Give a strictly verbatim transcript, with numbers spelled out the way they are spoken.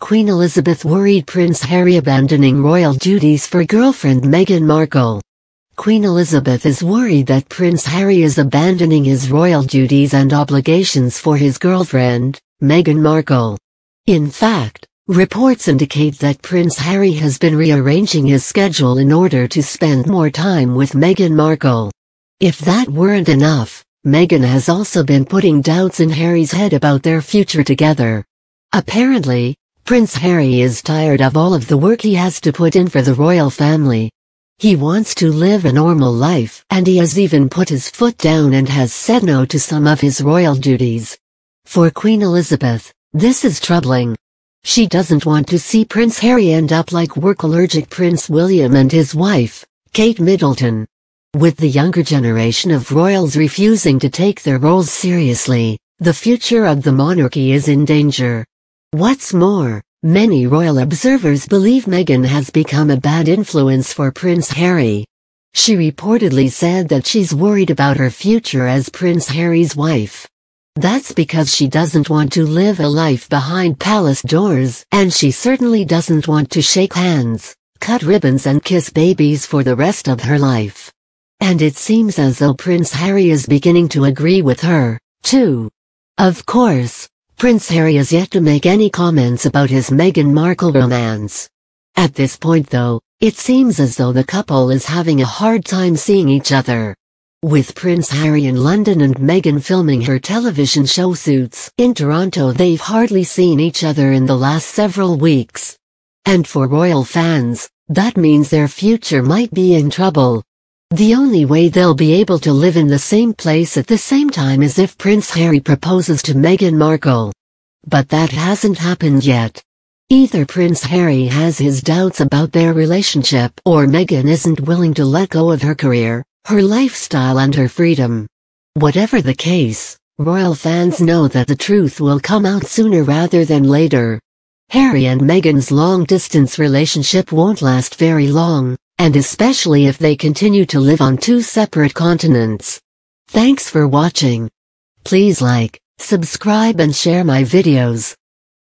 Queen Elizabeth worried Prince Harry abandoning royal duties for girlfriend Meghan Markle. Queen Elizabeth is worried that Prince Harry is abandoning his royal duties and obligations for his girlfriend, Meghan Markle. In fact, reports indicate that Prince Harry has been rearranging his schedule in order to spend more time with Meghan Markle. If that weren't enough, Meghan has also been putting doubts in Harry's head about their future together. Apparently, Prince Harry is tired of all of the work he has to put in for the royal family. He wants to live a normal life, and he has even put his foot down and has said no to some of his royal duties. For Queen Elizabeth, this is troubling. She doesn't want to see Prince Harry end up like work-allergic Prince William and his wife, Kate Middleton. With the younger generation of royals refusing to take their roles seriously, the future of the monarchy is in danger. What's more, many royal observers believe Meghan has become a bad influence for Prince Harry. She reportedly said that she's worried about her future as Prince Harry's wife. That's because she doesn't want to live a life behind palace doors, and she certainly doesn't want to shake hands, cut ribbons and kiss babies for the rest of her life. And it seems as though Prince Harry is beginning to agree with her, too. Of course, Prince Harry has yet to make any comments about his Meghan Markle romance. At this point though, it seems as though the couple is having a hard time seeing each other. With Prince Harry in London and Meghan filming her television show Suits in Toronto, they've hardly seen each other in the last several weeks. And for royal fans, that means their future might be in trouble. The only way they'll be able to live in the same place at the same time is if Prince Harry proposes to Meghan Markle. But that hasn't happened yet. Either Prince Harry has his doubts about their relationship, or Meghan isn't willing to let go of her career, her lifestyle and her freedom. Whatever the case, royal fans know that the truth will come out sooner rather than later. Harry and Meghan's long-distance relationship won't last very long, and especially if they continue to live on two separate continents. Thanks for watching. Please like, subscribe and share my videos.